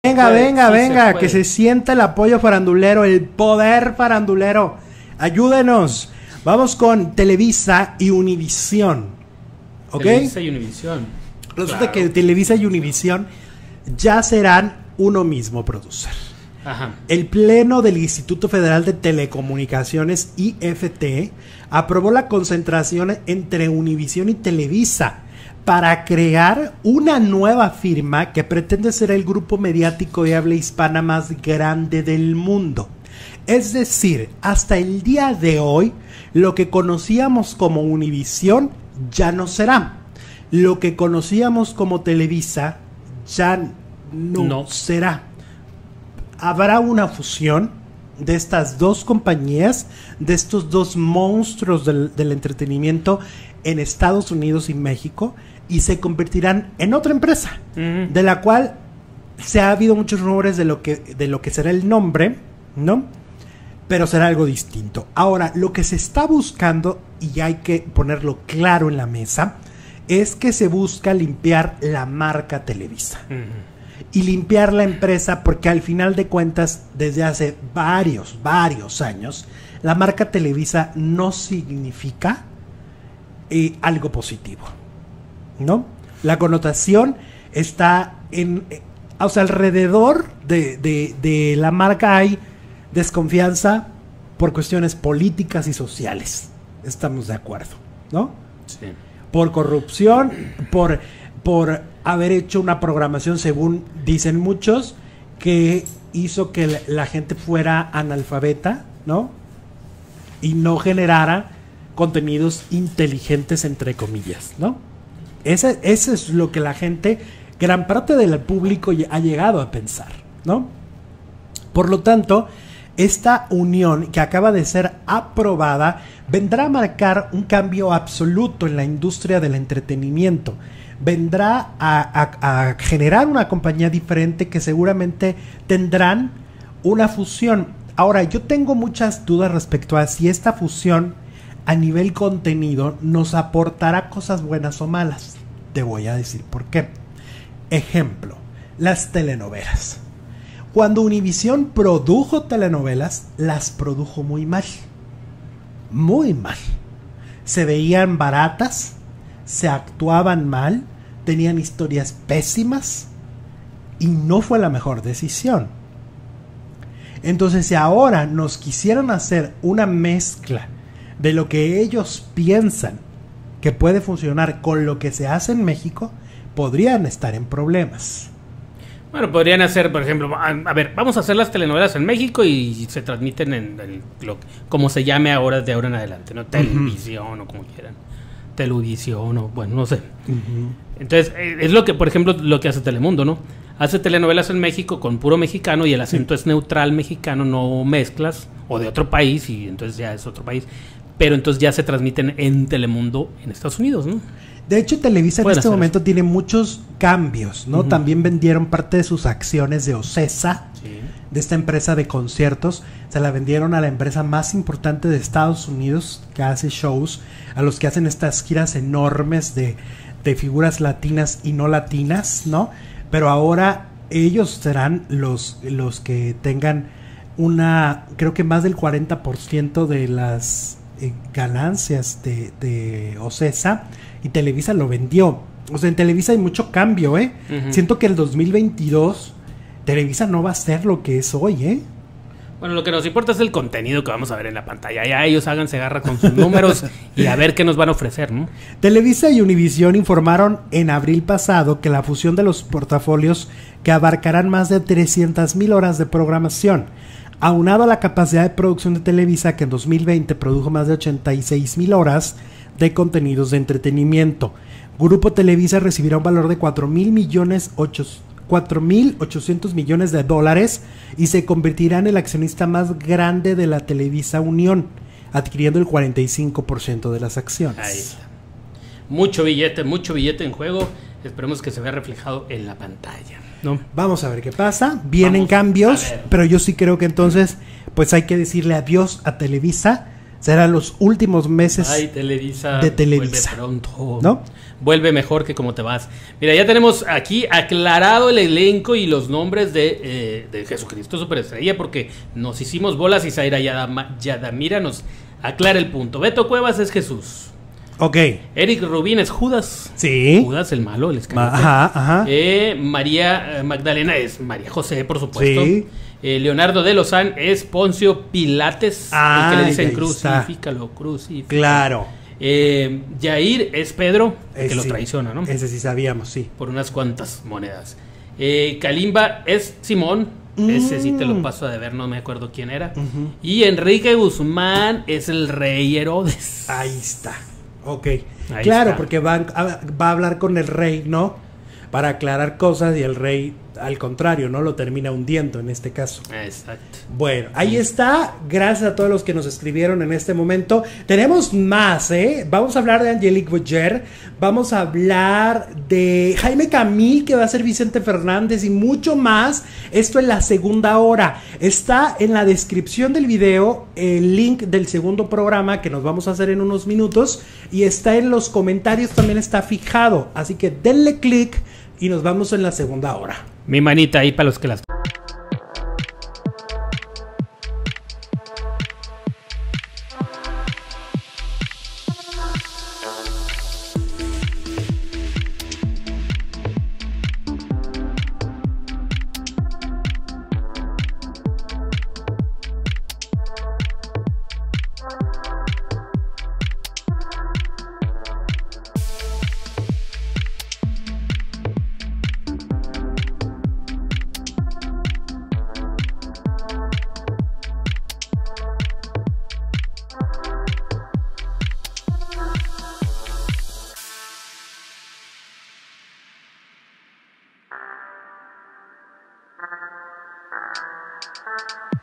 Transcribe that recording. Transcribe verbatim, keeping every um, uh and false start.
Venga, venga, sí venga, se que se sienta el apoyo farandulero, el poder farandulero. Ayúdenos. Vamos con Televisa y Univisión. ¿Ok? Televisa y Univisión. Resulta claro. que Televisa y Univisión ya serán uno mismo producer. Ajá. El Pleno del Instituto Federal de Telecomunicaciones, I F T, aprobó la concentración entre Univisión y Televisa para crear una nueva firma que pretende ser el grupo mediático de habla hispana más grande del mundo. Es decir, hasta el día de hoy, lo que conocíamos como Univisión ya no será. Lo que conocíamos como Televisa ya no, no. será. Habrá una fusión de estas dos compañías, de estos dos monstruos del, del entretenimiento en Estados Unidos y México, y se convertirán en otra empresa, uh-huh. de la cual se ha habido muchos rumores de lo que de lo que será el nombre, ¿no? Pero será algo distinto. Ahora, lo que se está buscando, y hay que ponerlo claro en la mesa, es que se busca limpiar la marca Televisa. Uh-huh. Y limpiar la empresa, porque al final de cuentas, desde hace varios, varios años, la marca Televisa no significa eh, algo positivo, ¿no? La connotación está en, eh, o sea, alrededor de, de, de la marca hay desconfianza por cuestiones políticas y sociales. Estamos de acuerdo, ¿no? Sí. Por corrupción, por, por haber hecho una programación, según dicen muchos, que hizo que la, la gente fuera analfabeta, ¿no? Y no generara contenidos inteligentes, entre comillas, ¿no? Ese, ese es lo que la gente, gran parte del público ha llegado a pensar, ¿no? Por lo tanto, esta unión que acaba de ser aprobada vendrá a marcar un cambio absoluto en la industria del entretenimiento. Vendrá a, a, a generar una compañía diferente que seguramente tendrán una fusión. Ahora, yo tengo muchas dudas respecto a si esta fusión a nivel contenido nos aportará cosas buenas o malas. Te voy a decir por qué. Ejemplo, las telenovelas. Cuando Univisión produjo telenovelas, las produjo muy mal. Muy mal. Se veían baratas, se actuaban mal, tenían historias pésimas y no fue la mejor decisión. Entonces, si ahora nos quisieran hacer una mezcla de lo que ellos piensan que puede funcionar con lo que se hace en México, podrían estar en problemas. Bueno, podrían hacer, por ejemplo, a, a ver, vamos a hacer las telenovelas en México y se transmiten en, en lo, como se llame ahora, de ahora en adelante, ¿no? Televisión, uh-huh. o como quieran. Televisión, o bueno, no sé. Uh-huh. Entonces, es lo que, por ejemplo, lo que hace Telemundo, ¿no? Hace telenovelas en México con puro mexicano y el acento sí. es neutral mexicano, no mezclas, o de otro país, y entonces ya es otro país. Pero entonces ya se transmiten en Telemundo en Estados Unidos, ¿no? De hecho, Televisa en este momento eso. tiene muchos cambios, ¿no? Uh-huh. También vendieron parte de sus acciones de Ocesa, sí. de esta empresa de conciertos. Se la vendieron a la empresa más importante de Estados Unidos, que hace shows, a los que hacen estas giras enormes de, de figuras latinas y no latinas, ¿no? Pero ahora ellos serán los, los que tengan una, creo que más del cuarenta por ciento de las eh, ganancias de, de Ocesa, y Televisa lo vendió. O sea, en Televisa hay mucho cambio, ¿eh? Uh-huh. Siento que el dos mil veintidós Televisa no va a ser lo que es hoy, ¿eh? Bueno, lo que nos importa es el contenido que vamos a ver en la pantalla. Ya ellos háganse garra con sus números y a ver qué nos van a ofrecer, ¿no? Televisa y Univisión informaron en abril pasado que la fusión de los portafolios, que abarcarán más de trescientas mil horas de programación, aunado a la capacidad de producción de Televisa, que en dos mil veinte produjo más de ochenta y seis mil horas de contenidos de entretenimiento. Grupo Televisa recibirá un valor de cuatro mil millones cuatro mil ochocientos millones de dólares y se convertirá en el accionista más grande de la Televisa Unión, adquiriendo el cuarenta y cinco por ciento de las acciones. Ahí está. Mucho billete, mucho billete en juego. Esperemos que se vea reflejado en la pantalla, ¿no? Vamos a ver qué pasa. Vienen Vamos cambios, pero yo sí creo que entonces pues hay que decirle adiós a Televisa Serán los últimos meses Ay, Televisa, de Televisa. Vuelve pronto. ¿No? Vuelve mejor que como te vas. Mira, ya tenemos aquí aclarado el elenco y los nombres de, eh, de Jesucristo Superestrella, porque nos hicimos bolas y Zaira Yadama, Yadamira nos aclara el punto. Beto Cuevas es Jesús. Ok. Eric Rubín es Judas. Sí. Judas, el malo, el escándalo. Ajá, ajá. Eh, María Magdalena es María José, por supuesto. Sí. Eh, Leonardo de Lozán es Poncio Pilates, Ah, el que le dicen ahí está. crucifícalo, crucifícalo. Claro. Eh, Yair es Pedro, el Ese que lo sí. traiciona, ¿no? Ese sí sabíamos, sí. Por unas cuantas monedas. Eh, Kalimba es Simón, mm. ese sí te lo paso de ver, no me acuerdo quién era. Uh-huh. Y Enrique Guzmán es el rey Herodes. Ahí está. Ok. Ahí claro, está. porque va a, va a hablar con el rey, ¿no? Para aclarar cosas y el rey, al contrario, ¿no? Lo termina hundiendo en este caso. Exacto. Bueno, ahí está. Gracias a todos los que nos escribieron en este momento. Tenemos más, ¿eh? Vamos a hablar de Angelique Boyer. Vamos a hablar de Jaime Camil, que va a ser Vicente Fernández y mucho más. Esto en la segunda hora. Está en la descripción del video el link del segundo programa que nos vamos a hacer en unos minutos. Y está en los comentarios, también está fijado. Así que denle click y nos vamos en la segunda hora. Mi manita ahí para los que las... Thank you.